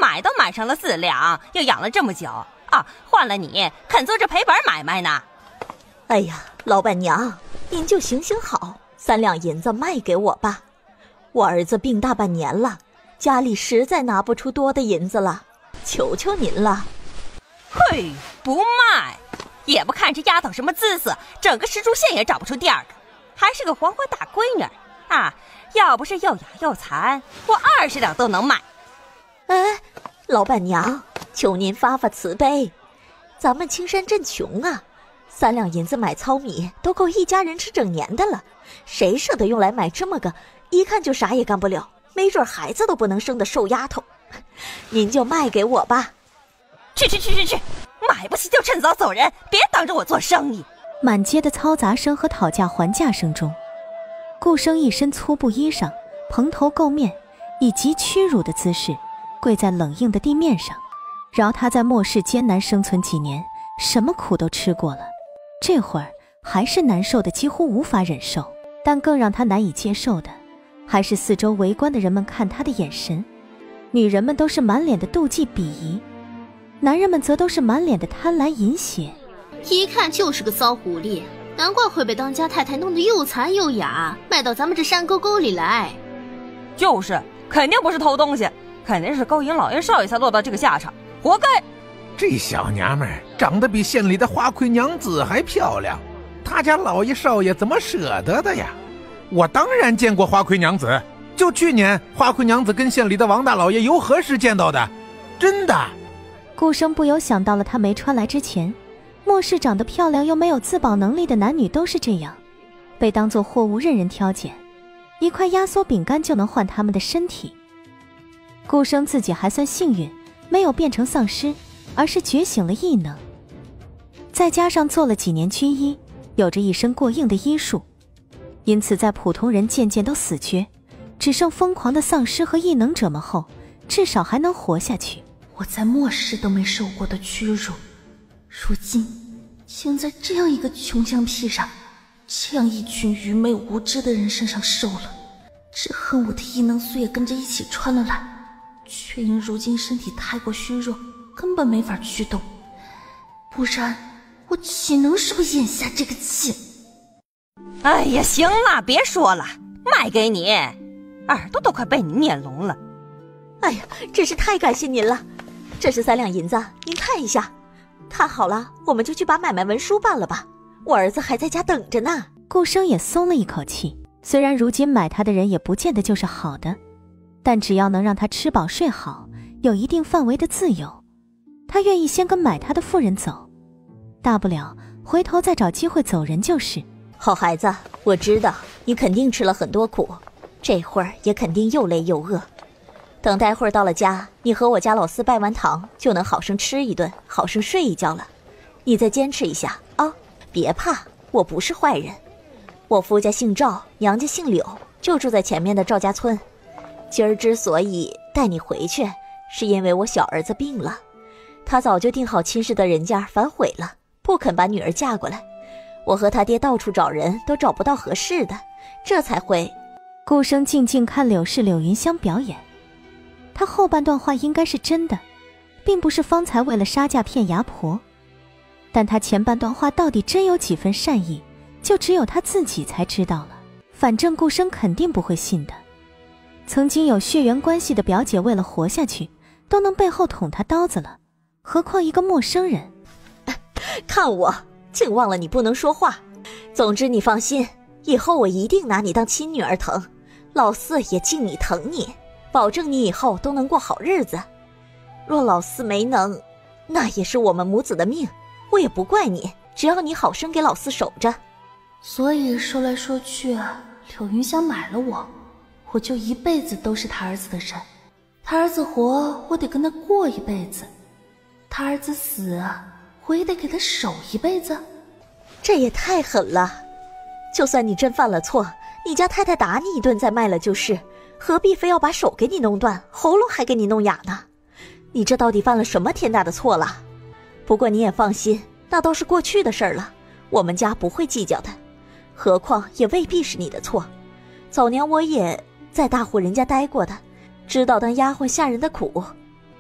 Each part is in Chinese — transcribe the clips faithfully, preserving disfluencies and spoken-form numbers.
买都买上了四两，又养了这么久啊，换了你肯做这赔本买卖呢？ 哎呀，老板娘，您就行行好，三两银子卖给我吧。我儿子病大半年了，家里实在拿不出多的银子了，求求您了。 嘿，不卖，也不看这丫头什么姿色，整个石柱县也找不出第二个，还是个黄花大闺女啊！要不是又哑又残，我二十两都能卖。 哎，老板娘，求您发发慈悲，咱们青山镇穷啊，三两银子买糙米都够一家人吃整年的了，谁舍得用来买这么个一看就啥也干不了，没准孩子都不能生的瘦丫头？您就卖给我吧。 去去去去去，买不起就趁早走人，别挡着我做生意。 满街的嘈杂声和讨价还价声中，顾生一身粗布衣裳，蓬头垢面，以极屈辱的姿势跪在冷硬的地面上。饶他在末世艰难生存几年，什么苦都吃过了，这会儿还是难受的几乎无法忍受。但更让他难以接受的，还是四周围观的人们看他的眼神。女人们都是满脸的妒忌鄙夷，男人们则都是满脸的贪婪淫邪。 一看就是个骚狐狸，难怪会被当家太太弄得又残又哑，卖到咱们这山沟沟里来。 就是，肯定不是偷东西，肯定是勾引老爷少爷才落到这个下场，活该。 这小娘们儿长得比县里的花魁娘子还漂亮，他家老爷少爷怎么舍得的呀？我当然见过花魁娘子，就去年花魁娘子跟县里的王大老爷游河时见到的，真的。 顾生不由想到了他没穿来之前，末世长得漂亮又没有自保能力的男女都是这样，被当作货物任人挑拣，一块压缩饼干就能换他们的身体。顾生自己还算幸运，没有变成丧尸，而是觉醒了异能，再加上做了几年军医，有着一身过硬的医术，因此在普通人渐渐都死绝，只剩疯狂的丧尸和异能者们后，至少还能活下去。 我在末世都没受过的屈辱，如今竟在这样一个穷乡僻壤，这样一群愚昧无知的人身上受了。只恨我的异能素也跟着一起穿了来，却因如今身体太过虚弱，根本没法驱动，不然我岂能受眼下这个气？ 哎呀，行了，别说了，卖给你，耳朵都快被你捏聋了。 哎呀，真是太感谢您了，这是三两银子，您看一下，看好了我们就去把买卖文书办了吧，我儿子还在家等着呢。 顾生也松了一口气，虽然如今买他的人也不见得就是好的，但只要能让他吃饱睡好，有一定范围的自由，他愿意先跟买他的妇人走，大不了回头再找机会走人就是。 好孩子，我知道你肯定吃了很多苦，这会儿也肯定又累又饿，等待会儿到了家，你和我家老四拜完堂，就能好生吃一顿，好生睡一觉了。你再坚持一下啊，别怕，我不是坏人。我夫家姓赵，娘家姓柳，就住在前面的赵家村。今儿之所以带你回去，是因为我小儿子病了，他早就定好亲事的人家反悔了，不肯把女儿嫁过来。我和他爹到处找人，都找不到合适的，这才会。 顾生静静看柳氏柳云香表演，他后半段话应该是真的，并不是方才为了杀价骗牙婆，但他前半段话到底真有几分善意，就只有他自己才知道了。反正顾生肯定不会信的，曾经有血缘关系的表姐为了活下去都能背后捅他刀子了，何况一个陌生人。 看我竟忘了你不能说话。总之你放心，以后我一定拿你当亲女儿疼，老四也敬你疼你，保证你以后都能过好日子。若老四没能，那也是我们母子的命，我也不怪你，只要你好生给老四守着。 所以说来说去，柳云香买了我，我就一辈子都是他儿子的人。他儿子活，我得跟他过一辈子；他儿子死，我也得给他守一辈子。 这也太狠了！就算你真犯了错，你家太太打你一顿再卖了就是，何必非要把手给你弄断，喉咙还给你弄哑呢？你这到底犯了什么天大的错了？不过你也放心，那都是过去的事儿了，我们家不会计较的。何况也未必是你的错，早年我也在大户人家待过的，知道当丫鬟下人的苦。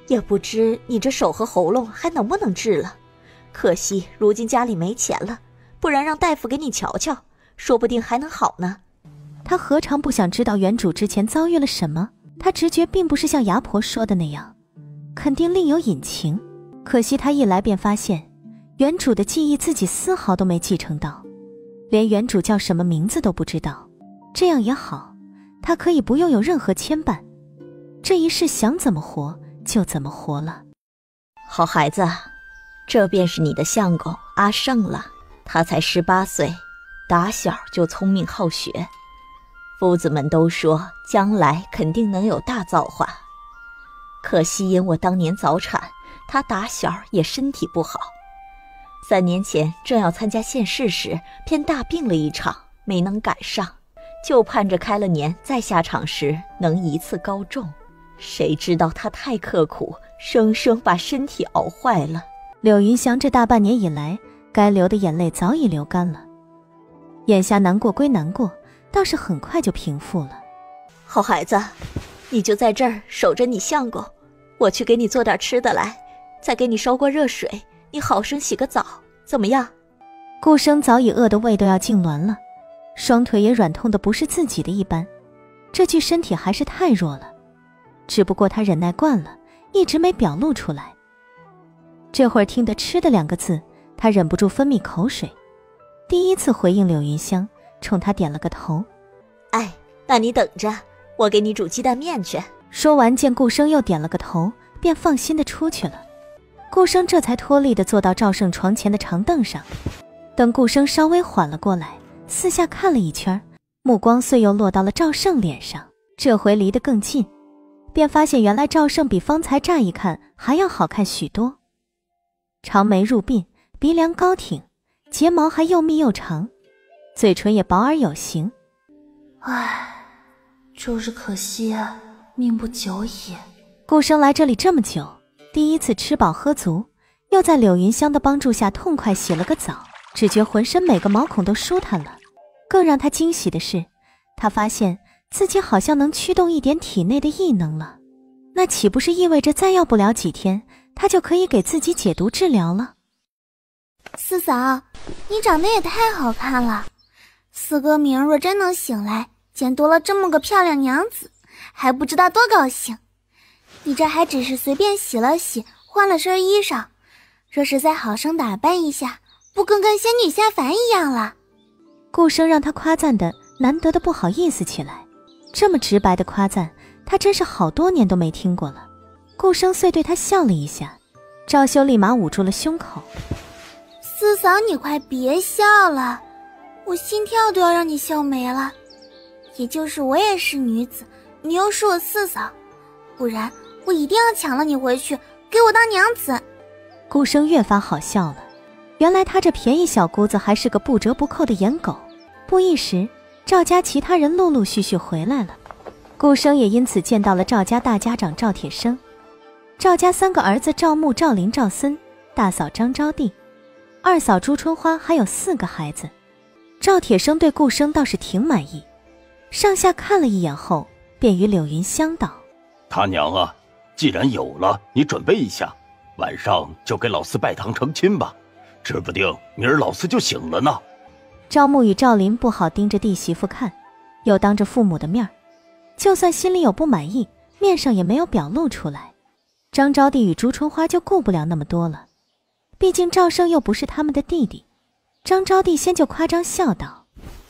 也不知你这手和喉咙还能不能治了。可惜如今家里没钱了，不然让大夫给你瞧瞧，说不定还能好呢。 他何尝不想知道原主之前遭遇了什么？他直觉并不是像牙婆说的那样，肯定另有隐情。可惜他一来便发现，原主的记忆自己丝毫都没继承到，连原主叫什么名字都不知道。这样也好，他可以不用有任何牵绊，这一世想怎么活就怎么活了。 好孩子，这便是你的相公阿胜了。他才十八岁，打小就聪明好学，夫子们都说将来肯定能有大造化。可惜因我当年早产，他打小也身体不好。三年前正要参加县试时，偏大病了一场，没能赶上，就盼着开了年再下场时能一次高中。谁知道他太刻苦，生生把身体熬坏了。 柳云祥这大半年以来，该流的眼泪早已流干了，眼下难过归难过，倒是很快就平复了。 好孩子，你就在这儿守着你相公，我去给你做点吃的来，再给你烧锅热水，你好生洗个澡，怎么样？ 顾生早已饿得胃都要痉挛了，双腿也软痛的不是自己的一般，这具身体还是太弱了。只不过他忍耐惯了，一直没表露出来。这会儿听得吃的两个字，他忍不住分泌口水，第一次回应柳云香，冲他点了个头。 哎，那你等着，我给你煮鸡蛋面去。 说完见顾生又点了个头，便放心的出去了。顾生这才脱力的坐到赵胜床前的长凳上，等顾生稍微缓了过来，四下看了一圈，目光遂又落到了赵胜脸上，这回离得更近，便发现原来赵胜比方才乍一看还要好看许多。长眉入鬓，鼻梁高挺，睫毛还又密又长，嘴唇也薄而有形。 唉，就是可惜啊，命不久矣。 顾生来这里这么久，第一次吃饱喝足，又在柳云香的帮助下痛快洗了个澡，只觉浑身每个毛孔都舒坦了。更让他惊喜的是，他发现自己好像能驱动一点体内的异能了，那岂不是意味着再要不了几天，他就可以给自己解毒治疗了？ 四嫂，你长得也太好看了，四哥明若真能醒来，见多了这么个漂亮娘子，还不知道多高兴。你这还只是随便洗了洗，换了身衣裳，若是再好生打扮一下，不更跟仙女下凡一样了？ 顾生让他夸赞的难得的不好意思起来，这么直白的夸赞，他真是好多年都没听过了。顾生遂对他笑了一下，赵修立马捂住了胸口。 四嫂，你快别笑了，我心跳都要让你笑没了。也就是我也是女子，你又是我四嫂，不然我一定要抢了你回去，给我当娘子。 顾生越发好笑了，原来他这便宜小姑子还是个不折不扣的颜狗。不一时，赵家其他人陆陆续续回来了，顾生也因此见到了赵家大家长赵铁生，赵家三个儿子赵牧、赵林、赵森，大嫂张招娣，二嫂朱春花，还有四个孩子。赵铁生对顾生倒是挺满意，上下看了一眼后，便与柳云香道： 他娘啊，既然有了，你准备一下，晚上就给老四拜堂成亲吧，指不定明儿老四就醒了呢。 赵牧与赵林不好盯着弟媳妇看，又当着父母的面，就算心里有不满意，面上也没有表露出来。张招娣与朱春花就顾不了那么多了，毕竟赵胜又不是他们的弟弟。张招娣先就夸张笑道：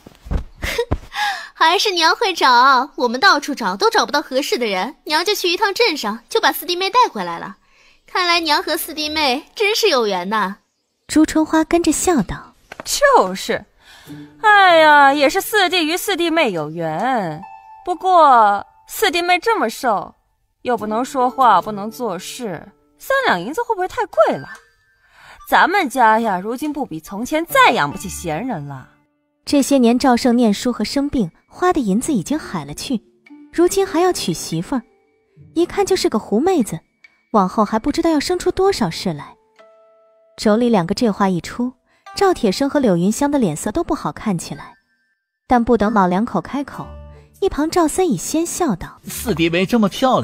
还是娘会找，我们到处找都找不到合适的人，娘就去一趟镇上，就把四弟妹带回来了。看来娘和四弟妹真是有缘呐。 朱春花跟着笑道： 就是，哎呀，也是四弟与四弟妹有缘。不过四弟妹这么瘦，又不能说话，不能做事，三两银子会不会太贵了？咱们家呀，如今不比从前，再养不起闲人了。 这些年赵胜念书和生病花的银子已经海了去，如今还要娶媳妇儿，一看就是个狐妹子，往后还不知道要生出多少事来。妯娌两个这话一出，赵铁生和柳云香的脸色都不好看起来。但不等老两口开口，一旁赵森已先笑道： 四弟妹这么漂亮，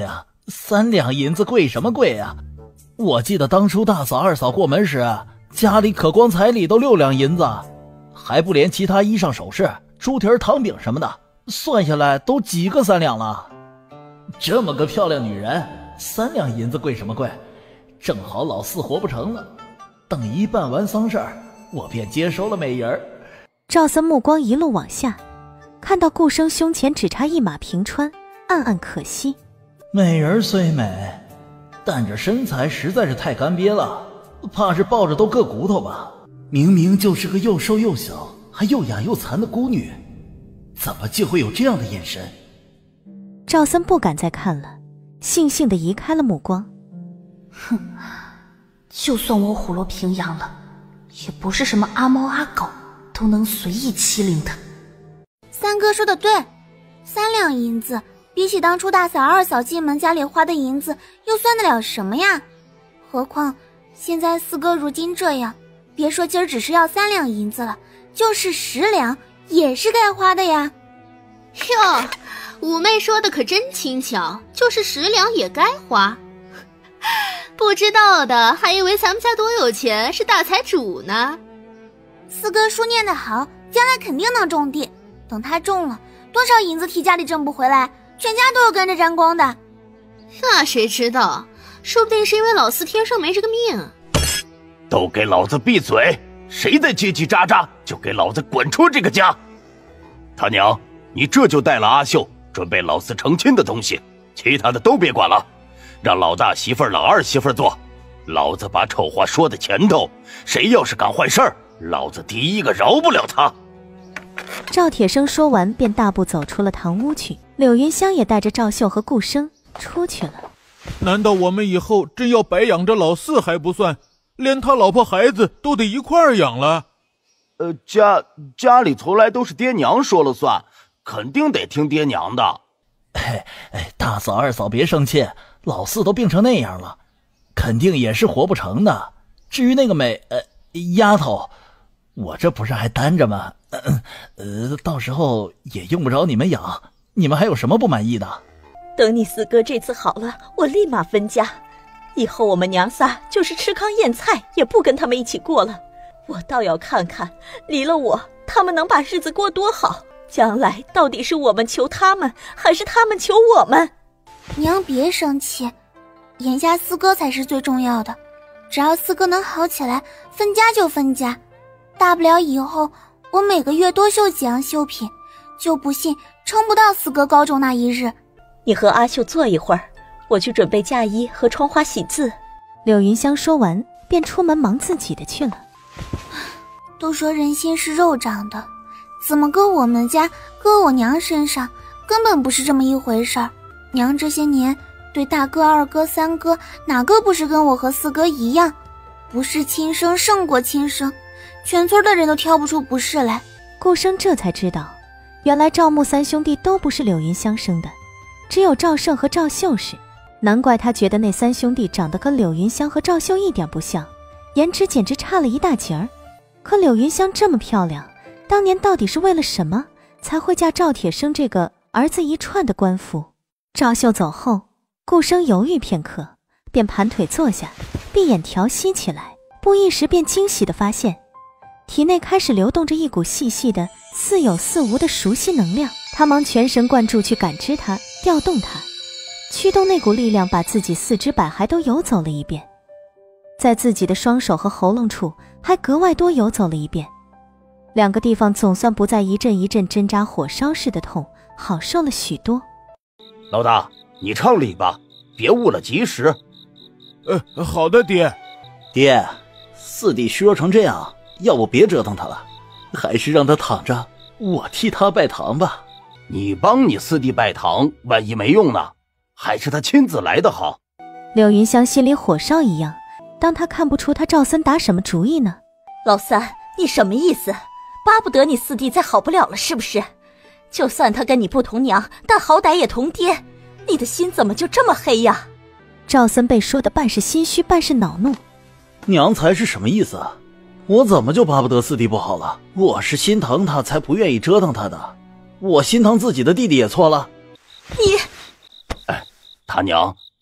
三两银子贵什么贵啊？我记得当初大嫂二嫂过门时，家里可光彩礼都六两银子，还不连其他衣裳首饰、猪蹄儿糖饼什么的，算下来都几个三两了。这么个漂亮女人，三两银子贵什么贵？正好老四活不成了，等一办完丧事儿，我便接收了美人儿。 赵森目光一路往下，看到顾生胸前只差一马平川，暗暗可惜。 美人虽美，但这身材实在是太干瘪了，怕是抱着都硌骨头吧。明明就是个又瘦又小还又哑又残的孤女，怎么就会有这样的眼神？ 赵森不敢再看了，悻悻地移开了目光。 哼，就算我虎落平阳了，也不是什么阿猫阿狗都能随意欺凌的。 三哥说的对，三两银子比起当初大嫂二嫂进门家里花的银子又算得了什么呀？何况现在四哥如今这样，别说今儿只是要三两银子了，就是十两也是该花的呀。 哟，五妹说的可真轻巧，就是十两也该花。不知道的还以为咱们家多有钱，是大财主呢。 四哥书念得好，将来肯定能种地，等他种了，多少银子提家里挣不回来，全家都要跟着沾光的。 那谁知道，说不定是因为老四天生没这个命。 都给老子闭嘴！谁再叽叽喳喳，就给老子滚出这个家！他娘，你这就带了阿秀准备老四成亲的东西，其他的都别管了，让老大媳妇儿、老二媳妇儿做。老子把丑话说在前头，谁要是敢坏事儿，老子第一个饶不了他。 赵铁生说完便大步走出了堂屋去，柳云香也带着赵秀和顾生出去了。 难道我们以后真要白养着老四还不算，连他老婆孩子都得一块儿养了？ 呃，家家里从来都是爹娘说了算，肯定得听爹娘的。 哎哎，大嫂二嫂别生气，老四都病成那样了，肯定也是活不成的。至于那个美呃丫头，我这不是还单着吗？呃呃，到时候也用不着你们养，你们还有什么不满意的？ 等你四哥这次好了，我立马分家。以后我们娘仨就是吃糠咽菜，也不跟他们一起过了。我倒要看看，离了我，他们能把日子过多好。将来到底是我们求他们，还是他们求我们？ 娘别生气，眼下四哥才是最重要的。只要四哥能好起来，分家就分家。大不了以后我每个月多绣几样绣品，就不信撑不到四哥高中那一日。 你和阿秀坐一会儿，我去准备嫁衣和窗花喜字。 柳云香说完便出门忙自己的去了。 都说人心是肉长的，怎么搁我们家搁我娘身上根本不是这么一回事儿。娘这些年对大哥二哥三哥哪个不是跟我和四哥一样，不是亲生胜过亲生，全村的人都挑不出不是来。 顾生这才知道，原来赵木三兄弟都不是柳云香生的，只有赵胜和赵秀是。难怪他觉得那三兄弟长得跟柳云香和赵秀一点不像，颜值简直差了一大截儿。可柳云香这么漂亮，当年到底是为了什么才会嫁赵铁生这个儿子一串的官夫？赵秀走后，顾生犹豫片刻，便盘腿坐下，闭眼调息起来。不一时便惊喜地发现，体内开始流动着一股细细的似有似无的熟悉能量。他忙全神贯注去感知它，调动它，驱动那股力量，把自己四肢百骸都游走了一遍，在自己的双手和喉咙处还格外多游走了一遍。两个地方总算不再一阵一阵针扎火烧似的痛，好受了许多。 老大，你唱理吧，别误了吉时。 呃，好的，爹。 爹，四弟虚弱成这样，要不别折腾他了，还是让他躺着，我替他拜堂吧。 你帮你四弟拜堂，万一没用呢？还是他亲自来的好。 柳云香心里火烧一样，当他看不出他赵森打什么主意呢？ 老三，你什么意思？巴不得你四弟再好不了了是不是？就算他跟你不同娘，但好歹也同爹，你的心怎么就这么黑呀？ 赵森被说的半是心虚半是恼怒。 娘才是什么意思啊？我怎么就巴不得四弟不好了？我是心疼他才不愿意折腾他的，我心疼自己的弟弟也错了。 你哎，他娘，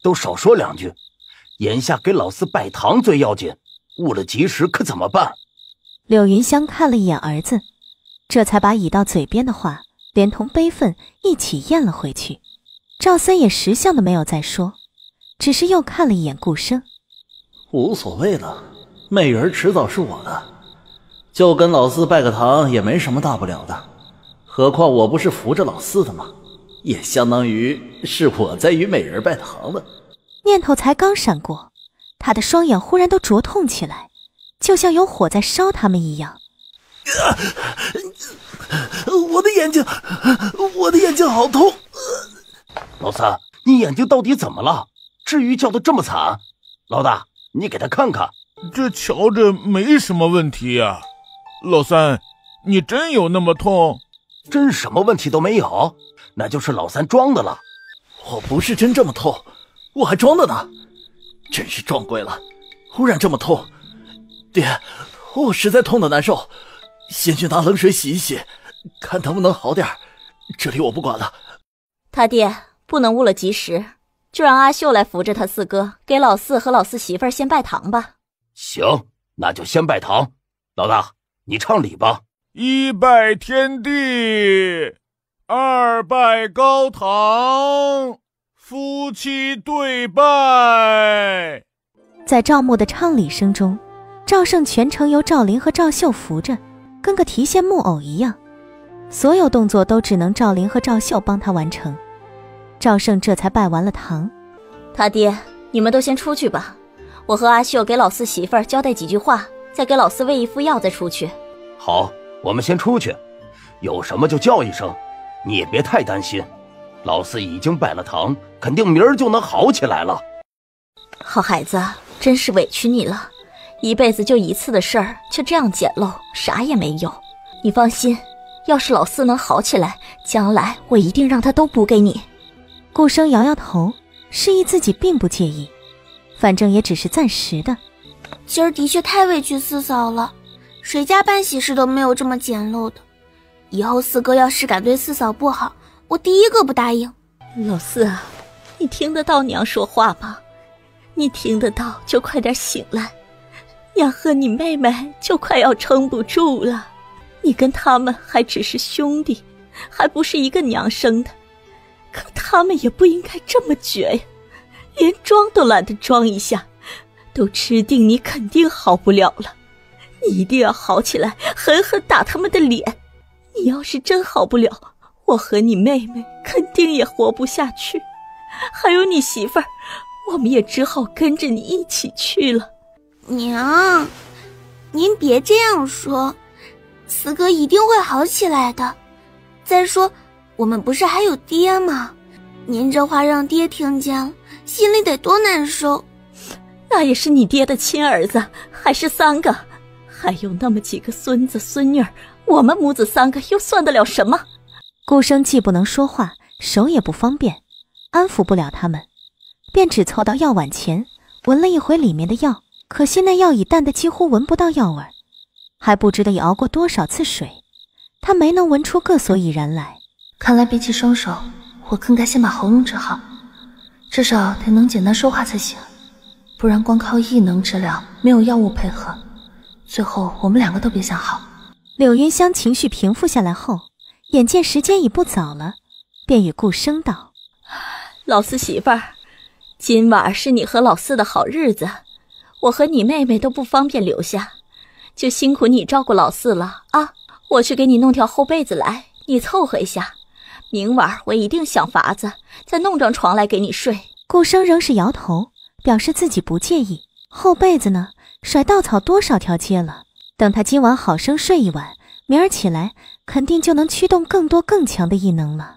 都少说两句。眼下给老四拜堂最要紧，误了吉时可怎么办？ 柳云香看了一眼儿子，这才把已到嘴边的话连同悲愤一起咽了回去。赵森也识相的没有再说，只是又看了一眼顾生。 无所谓了，媚人迟早是我的，就跟老四拜个堂也没什么大不了的。何况我不是扶着老四的吗？也相当于是我在与美人拜堂了。 念头才刚闪过，他的双眼忽然都灼痛起来，就像有火在烧他们一样。 啊、我的眼睛，我的眼睛好痛！ 老三，你眼睛到底怎么了？至于叫得这么惨？老大，你给他看看。 这瞧着没什么问题呀、啊。老三，你真有那么痛？ 真什么问题都没有，那就是老三装的了。 我不是真这么痛，我还装的呢。真是撞鬼了，忽然这么痛。爹，我实在痛得难受，先去拿冷水洗一洗，看能不能好点。这里我不管了。 他爹不能误了吉时，就让阿秀来扶着他四哥，给老四和老四媳妇儿先拜堂吧。 行，那就先拜堂。老大，你唱礼吧。 一拜天地，二拜高堂，夫妻对拜。 在赵牧的唱礼声中，赵胜全程由赵林和赵秀扶着，跟个提线木偶一样，所有动作都只能赵林和赵秀帮他完成。赵胜这才拜完了堂。 他爹，你们都先出去吧，我和阿秀给老四媳妇儿交代几句话，再给老四喂一副药再出去。 好，我们先出去，有什么就叫一声，你也别太担心。老四已经拜了堂，肯定明儿就能好起来了。 好孩子，真是委屈你了，一辈子就一次的事儿，却这样简陋，啥也没有。你放心，要是老四能好起来，将来我一定让他都补给你。 顾生摇摇头，示意自己并不介意，反正也只是暂时的。 今儿的确太委屈四嫂了，谁家办喜事都没有这么简陋的。以后四哥要是敢对四嫂不好，我第一个不答应。 老四，你听得到娘说话吗？你听得到就快点醒来，娘和你妹妹就快要撑不住了。你跟他们还只是兄弟，还不是一个娘生的，可他们也不应该这么绝呀，连装都懒得装一下，都吃定你肯定好不了了。你一定要好起来，狠狠打他们的脸。你要是真好不了，我和你妹妹肯定也活不下去，还有你媳妇儿，我们也只好跟着你一起去了。 娘，您别这样说，四哥一定会好起来的。再说我们不是还有爹吗？您这话让爹听见了，心里得多难受。 那也是你爹的亲儿子，还是三个，还有那么几个孙子孙女儿，我们母子三个又算得了什么？ 顾生既不能说话，手也不方便，安抚不了他们，便只凑到药碗前闻了一回里面的药，可惜那药已淡得几乎闻不到药味，还不知得已熬过多少次水，他没能闻出个所以然来。 看来比起双手，我更该先把喉咙治好，至少得能简单说话才行，不然光靠异能治疗，没有药物配合，最后我们两个都别想好。 柳云香情绪平复下来后，眼见时间已不早了，便与顾生道： 老四媳妇儿，今晚是你和老四的好日子，我和你妹妹都不方便留下，就辛苦你照顾老四了啊！我去给你弄条厚被子来，你凑合一下，明晚我一定想法子再弄张床来给你睡。 顾生仍是摇头，表示自己不介意。厚被子呢，甩稻草多少条街了，等他今晚好生睡一晚，明儿起来肯定就能驱动更多更强的异能了。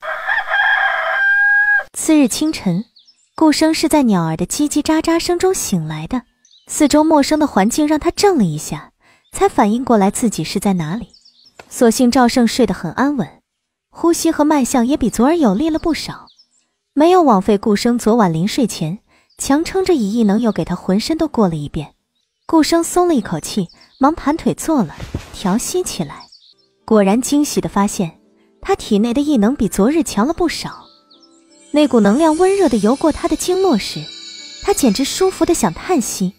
次日清晨，顾生是在鸟儿的叽叽喳喳声中醒来的，四周陌生的环境让他怔了一下，才反应过来自己是在哪里。所幸赵胜睡得很安稳，呼吸和脉象也比昨儿有力了不少，没有枉费顾生昨晚临睡前强撑着以异能又给他浑身都过了一遍。顾生松了一口气，忙盘腿坐了，调息起来。果然惊喜地发现，他体内的异能比昨日强了不少。 那股能量温热的游过他的经络时，他简直舒服的想叹息。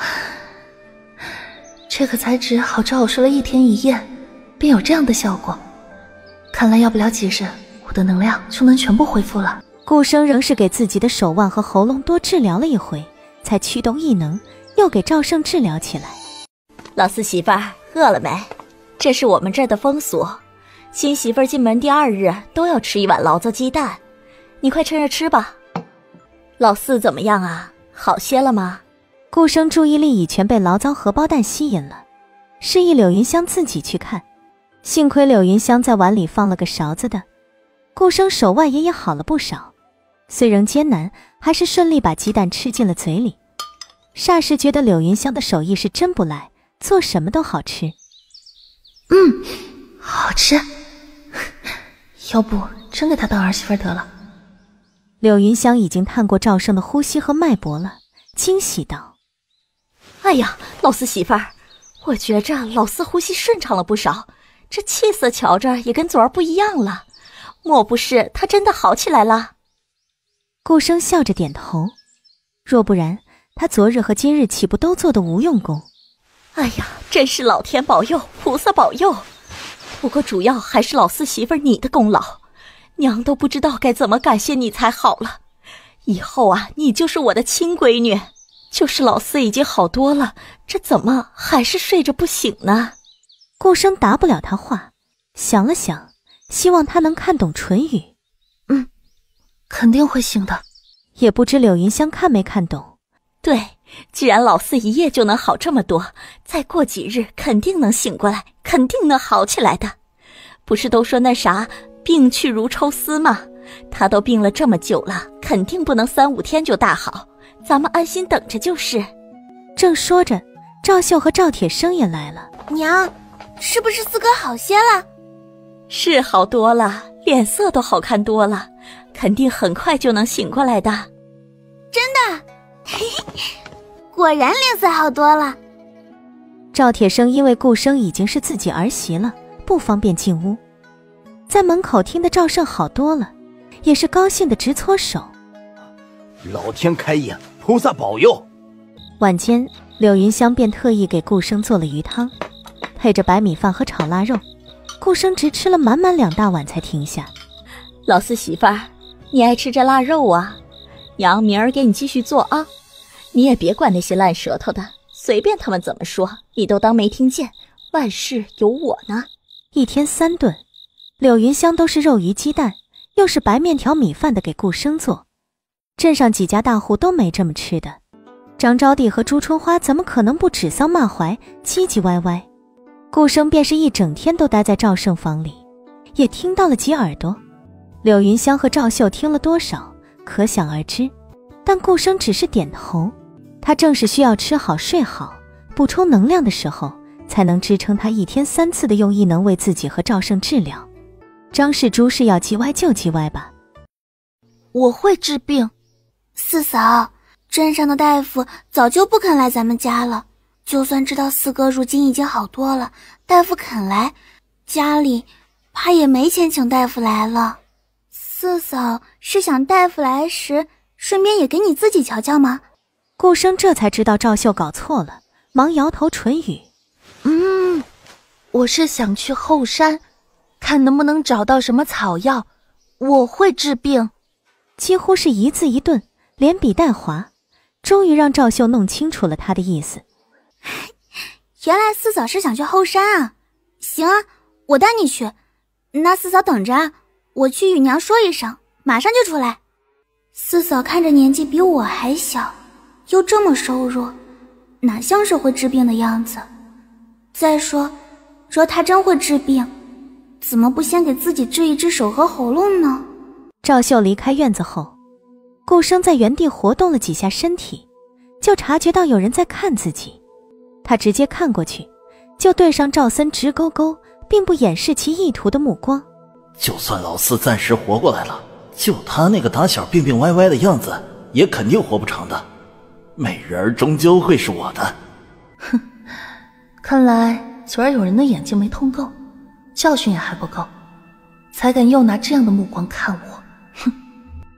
这个材质好吃好睡了一天一夜，便有这样的效果。看来要不了几日，我的能量就能全部恢复了。 顾生仍是给自己的手腕和喉咙多治疗了一回，才驱动异能，又给赵胜治疗起来。 老四媳妇儿，饿了没？这是我们这儿的风俗，新媳妇儿进门第二日都要吃一碗醪糟鸡蛋，你快趁热吃吧。老四怎么样啊？好些了吗？ 顾生注意力已全被醪糟荷包蛋吸引了，示意柳云香自己去看。幸亏柳云香在碗里放了个勺子的，顾生手腕也也好了不少，虽仍艰难，还是顺利把鸡蛋吃进了嘴里。霎时觉得柳云香的手艺是真不赖，做什么都好吃。 嗯，好吃，要不真给她当儿媳妇得了。 柳云香已经探过赵胜的呼吸和脉搏了，惊喜道： 哎呀，老四媳妇儿，我觉着老四呼吸顺畅了不少，这气色瞧着也跟昨儿不一样了，莫不是他真的好起来了？ 顾生笑着点头，若不然他昨日和今日岂不都做得无用功？ 哎呀，真是老天保佑，菩萨保佑。不过主要还是老四媳妇儿你的功劳，娘都不知道该怎么感谢你才好了。以后啊，你就是我的亲闺女。就是老四已经好多了，这怎么还是睡着不醒呢？ 顾生答不了他话，想了想，希望他能看懂唇语。 嗯，肯定会醒的。 也不知柳云香看没看懂。 对，既然老四一夜就能好这么多，再过几日肯定能醒过来，肯定能好起来的。不是都说那啥病去如抽丝吗？他都病了这么久了，肯定不能三五天就大好，咱们安心等着就是。 正说着，赵秀和赵铁生也来了。 娘，是不是四哥好些了？ 是好多了，脸色都好看多了，肯定很快就能醒过来的。 真的？果然脸色好多了。 赵铁生因为顾生已经是自己儿媳了，不方便进屋，在门口听得赵胜好多了，也是高兴的直搓手。 老天开眼，菩萨保佑。 晚间，柳云香便特意给顾生做了鱼汤，配着白米饭和炒腊肉。顾生直吃了满满两大碗才停下。 老四媳妇儿，你爱吃这腊肉啊？娘明儿给你继续做啊。你也别管那些烂舌头的，随便他们怎么说，你都当没听见，万事有我呢。 一天三顿，柳云香都是肉鱼鸡蛋，又是白面条米饭的给顾生做。镇上几家大户都没这么吃的，张招娣和朱春花怎么可能不指桑骂槐，唧唧歪歪？顾生便是一整天都待在赵胜房里，也听到了几耳朵。柳云香和赵秀听了多少，可想而知。但顾生只是点头，他正是需要吃好睡好，补充能量的时候，才能支撑他一天三次的用异能为自己和赵胜治疗。张氏珠是要叽歪就叽歪吧？ 我会治病。 四嫂，镇上的大夫早就不肯来咱们家了，就算知道四哥如今已经好多了，大夫肯来，家里怕也没钱请大夫来了。四嫂是想大夫来时顺便也给你自己瞧瞧吗？ 顾生这才知道赵秀搞错了，忙摇头唇语。 嗯，我是想去后山，看能不能找到什么草药，我会治病。 几乎是一字一顿，连笔带划，终于让赵秀弄清楚了他的意思。 原来四嫂是想去后山啊。行啊，我带你去。那四嫂等着啊，我去与娘说一声，马上就出来。四嫂看着年纪比我还小，又这么瘦弱，哪像是会治病的样子？再说，若她真会治病，怎么不先给自己治一治手和喉咙呢？ 赵秀离开院子后，顾生在原地活动了几下身体，就察觉到有人在看自己。他直接看过去，就对上赵森直勾勾并不掩饰其意图的目光。 就算老四暂时活过来了，就他那个打小病病歪歪的样子，也肯定活不长的。美人儿终究会是我的。 哼，看来昨儿有人的眼睛没通够，教训也还不够，才敢又拿这样的目光看我。哼！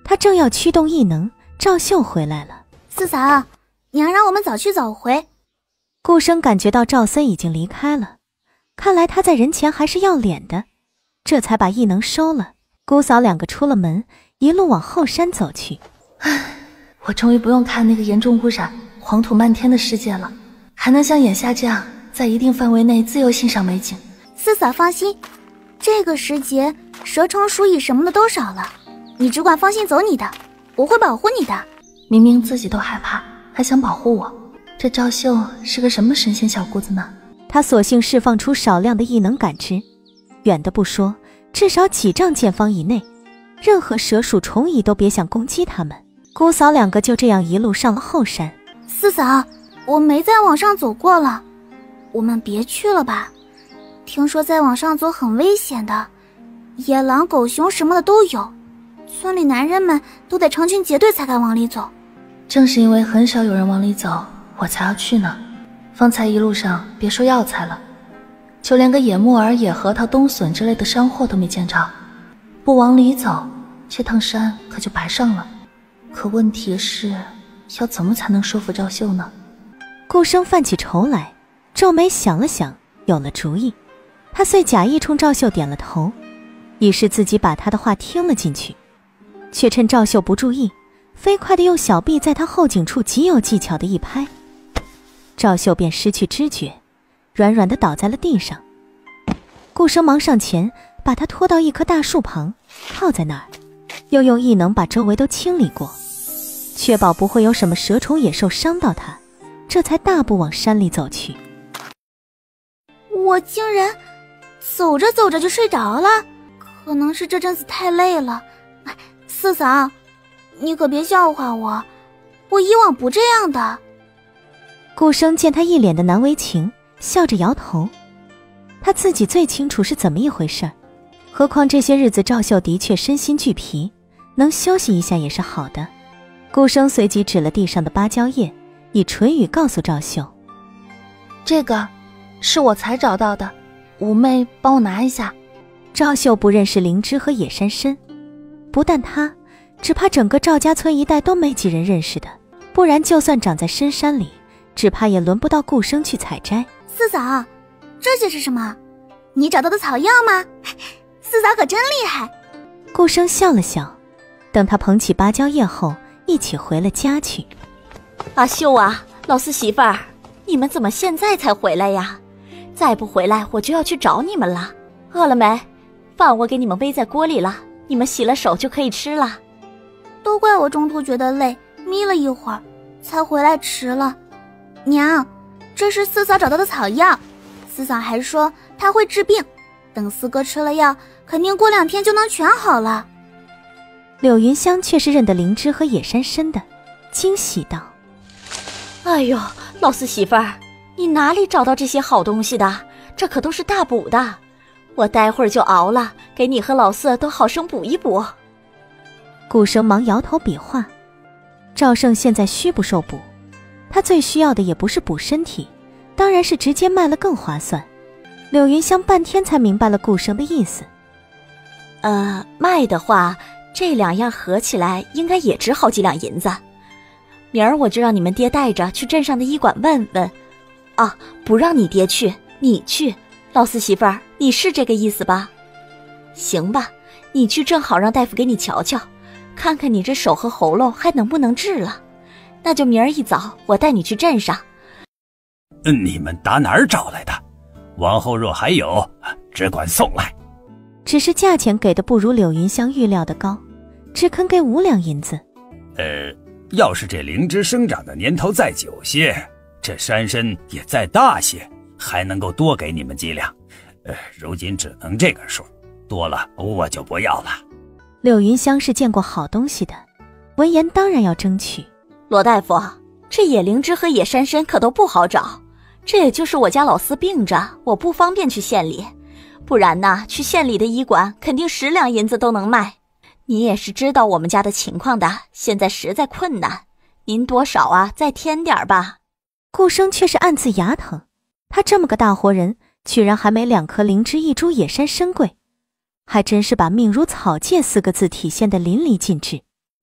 他正要驱动异能，赵秀回来了。 四嫂，娘让我们早去早回。 顾生感觉到赵森已经离开了，看来他在人前还是要脸的，这才把异能收了。姑嫂两个出了门，一路往后山走去。 唉，我终于不用看那个严重污染、黄土漫天的世界了，还能像眼下这样在一定范围内自由欣赏美景。 四嫂放心，这个时节蛇虫鼠蚁什么的都少了，你只管放心走你的，我会保护你的。 明明自己都害怕，还想保护我，这赵秀是个什么神仙小姑子呢？ 他索性释放出少量的异能感知，远的不说，至少几丈见方以内，任何蛇鼠虫蚁都别想攻击他们。姑嫂两个就这样一路上了后山。 四嫂，我没再往上走过了，我们别去了吧？听说再往上走很危险的，野狼、狗熊什么的都有，村里男人们都得成群结队才敢往里走。 正是因为很少有人往里走，我才要去呢。方才一路上别说药材了，就连个野木耳、野核桃、冬笋之类的山货都没见着。不往里走，这趟山可就白上了。可问题是，要怎么才能说服赵秀呢？ 顾生犯起愁来，皱眉想了想，有了主意。他遂假意冲赵秀点了头，以示自己把他的话听了进去，却趁赵秀不注意，飞快地用小臂在他后颈处极有技巧的一拍，赵秀便失去知觉，软软地倒在了地上。顾生忙上前把他拖到一棵大树旁，靠在那儿，又用异能把周围都清理过，确保不会有什么蛇虫野兽伤到他，这才大步往山里走去。 我竟然走着走着就睡着了，可能是这阵子太累了。四嫂，你可别笑话我，我以往不这样的。 顾生见他一脸的难为情，笑着摇头。他自己最清楚是怎么一回事，何况这些日子赵秀的确身心俱疲，能休息一下也是好的。顾生随即指了地上的芭蕉叶，以唇语告诉赵秀： 这个是我才找到的，五妹帮我拿一下。 赵秀不认识灵芝和野山参，不但他，只怕整个赵家村一带都没几人认识的，不然就算长在深山里，只怕也轮不到顾生去采摘。 四嫂，这些是什么？你找到的草药吗？四嫂可真厉害。 顾生笑了笑，等他捧起芭蕉叶后，一起回了家去。 阿秀啊，老四媳妇儿，你们怎么现在才回来呀？再不回来我就要去找你们了。饿了没？饭我给你们煨在锅里了，你们洗了手就可以吃了。 都怪我中途觉得累，眯了一会儿，才回来迟了。娘，这是四嫂找到的草药，四嫂还说她会治病，等四哥吃了药，肯定过两天就能全好了。 柳云香却是认得灵芝和野山参的，惊喜道： 哎呦，老四媳妇儿，你哪里找到这些好东西的？这可都是大补的，我待会儿就熬了，给你和老四都好生补一补。 顾生忙摇头比划，赵胜现在虚不受补，他最需要的也不是补身体，当然是直接卖了更划算。柳云香半天才明白了顾生的意思。 呃，卖的话，这两样合起来应该也值好几两银子。明儿我就让你们爹带着去镇上的医馆问问。啊，不让你爹去，你去。老四媳妇儿，你是这个意思吧？行吧，你去正好让大夫给你瞧瞧，看看你这手和喉咙还能不能治了。那就明儿一早我带你去镇上。 你们打哪儿找来的？往后若还有，只管送来。 只是价钱给的不如柳云香预料的高，只肯给五两银子。 呃，要是这灵芝生长的年头再久些，这山参也再大些，还能够多给你们几两。呃，如今只能这个数，多了我就不要了。 柳云香是见过好东西的，闻言当然要争取。 罗大夫，这野灵芝和野山参可都不好找，这也就是我家老四病着，我不方便去县里，不然呢，去县里的医馆肯定十两银子都能卖。你也是知道我们家的情况的，现在实在困难，您多少啊，再添点吧。 顾生却是暗自牙疼，他这么个大活人，居然还没两颗灵芝一株野山参贵，还真是把命如草芥四个字体现得淋漓尽致。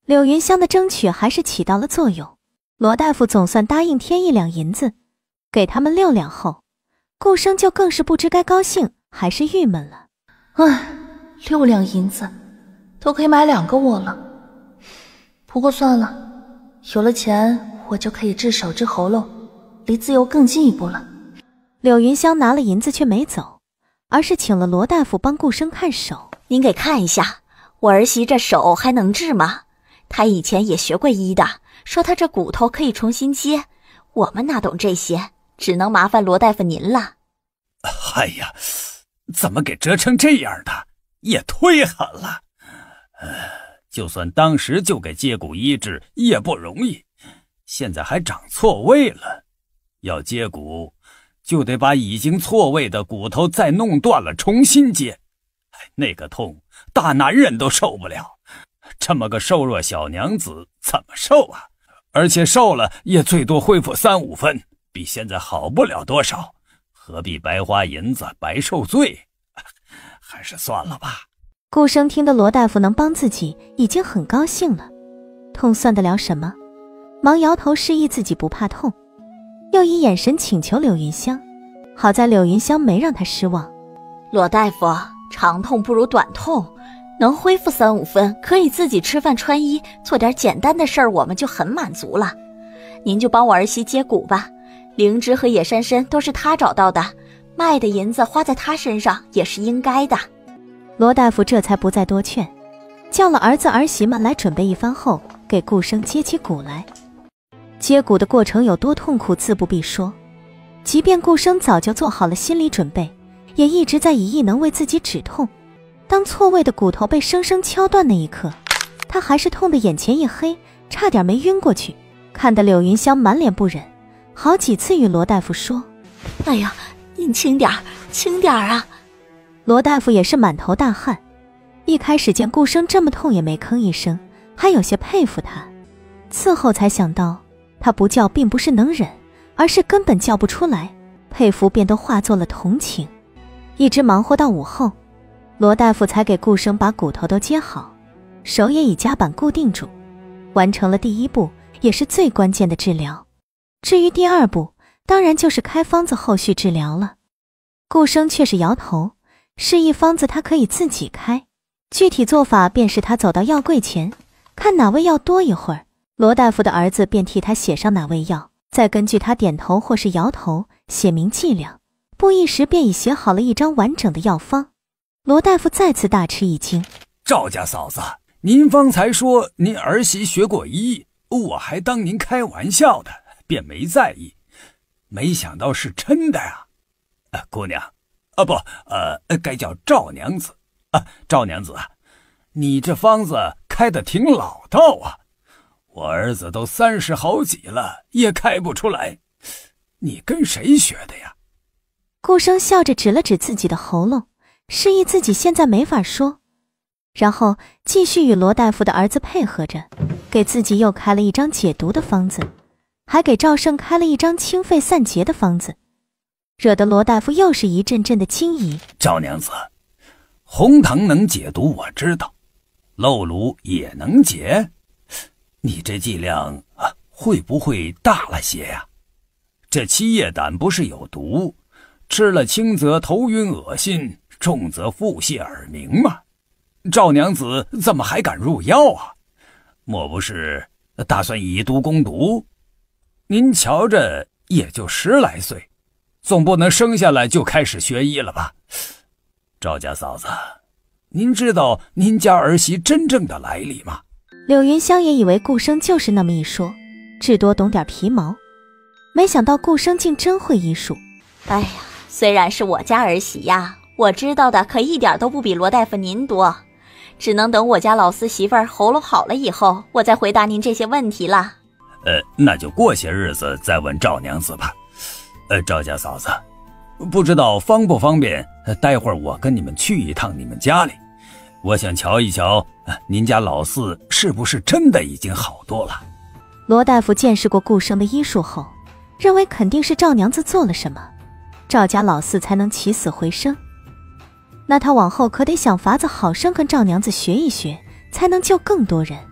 柳云香的争取还是起到了作用，罗大夫总算答应添一两银子，给他们六两后，顾生就更是不知该高兴还是郁闷了。 唉，六两银子都可以买两个我了。不过算了，有了钱我就可以治手治喉咙，离自由更近一步了。 柳云香拿了银子却没走，而是请了罗大夫帮顾生看手。 您给看一下，我儿媳这手还能治吗？她以前也学过医的，说她这骨头可以重新接，我们哪懂这些，只能麻烦罗大夫您了。 哎呀，怎么给折成这样的，也忒狠了。呃，就算当时就给接骨医治也不容易，现在还长错位了，要接骨就得把已经错位的骨头再弄断了重新接，那个痛大男人都受不了，这么个瘦弱小娘子怎么受啊？而且瘦了也最多恢复三五分，比现在好不了多少，何必白花银子白受罪？还是算了吧。 顾生听得罗大夫能帮自己已经很高兴了，痛算得了什么，忙摇头示意自己不怕痛，又以眼神请求柳云香。好在柳云香没让他失望。 罗大夫，长痛不如短痛，能恢复三五分，可以自己吃饭穿衣，做点简单的事儿，我们就很满足了。您就帮我儿媳接骨吧，灵芝和野山参都是她找到的，卖的银子花在她身上也是应该的。 罗大夫这才不再多劝，叫了儿子儿媳们来准备一番后，给顾生接起骨来。接骨的过程有多痛苦自不必说，即便顾生早就做好了心理准备，也一直在以意能为自己止痛。当错位的骨头被生生敲断那一刻，他还是痛得眼前一黑，差点没晕过去，看得柳云香满脸不忍，好几次与罗大夫说： 哎呀，您轻点儿轻点儿啊。 罗大夫也是满头大汗，一开始见顾生这么痛也没吭一声，还有些佩服他，伺候才想到他不叫并不是能忍，而是根本叫不出来，佩服便都化作了同情。一直忙活到午后，罗大夫才给顾生把骨头都接好，手也以夹板固定住，完成了第一步也是最关键的治疗。至于第二步，当然就是开方子后续治疗了。顾生却是摇头，示意方子他可以自己开，具体做法便是他走到药柜前，看哪味药多一会儿，罗大夫的儿子便替他写上哪味药，再根据他点头或是摇头写明剂量，不一时便已写好了一张完整的药方。罗大夫再次大吃一惊： 赵家嫂子，您方才说您儿媳学过医，我还当您开玩笑的，便没在意，没想到是真的呀。呃，姑娘啊，不，呃，该叫赵娘子啊，赵娘子，你这方子开得挺老道啊，我儿子都三十好几了，也开不出来，你跟谁学的呀？ 顾生笑着指了指自己的喉咙，示意自己现在没法说，然后继续与罗大夫的儿子配合着，给自己又开了一张解毒的方子，还给赵胜开了一张清肺散结的方子，惹得罗大夫又是一阵阵的惊疑。 赵娘子，红糖能解毒我知道，漏卤也能解，你这剂量啊会不会大了些呀？这七叶胆不是有毒，吃了轻则头晕恶心，重则腹泻耳鸣吗？赵娘子怎么还敢入药啊？莫不是打算以毒攻毒？您瞧着也就十来岁，总不能生下来就开始学医了吧？赵家嫂子，您知道您家儿媳真正的来历吗？ 柳云香也以为顾生就是那么一说，至多懂点皮毛，没想到顾生竟真会医术。 哎呀，虽然是我家儿媳呀，我知道的可一点都不比罗大夫您多，只能等我家老四媳妇儿喉咙好了以后，我再回答您这些问题了。 呃，那就过些日子再问赵娘子吧。呃，赵家嫂子，不知道方不方便，待会儿我跟你们去一趟你们家里，我想瞧一瞧，您家老四是不是真的已经好多了。 罗大夫见识过顾生的医术后，认为肯定是赵娘子做了什么，赵家老四才能起死回生。那他往后可得想法子好生跟赵娘子学一学，才能救更多人。